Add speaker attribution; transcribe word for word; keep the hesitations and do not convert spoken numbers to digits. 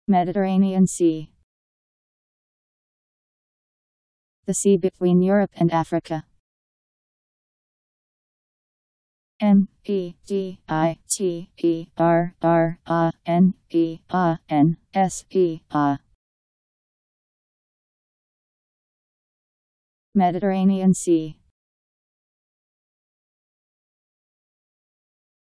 Speaker 1: Mediterranean Sea. The sea between Europe and Africa. M E D I T E R R A N E A N S E A. Mediterranean Sea.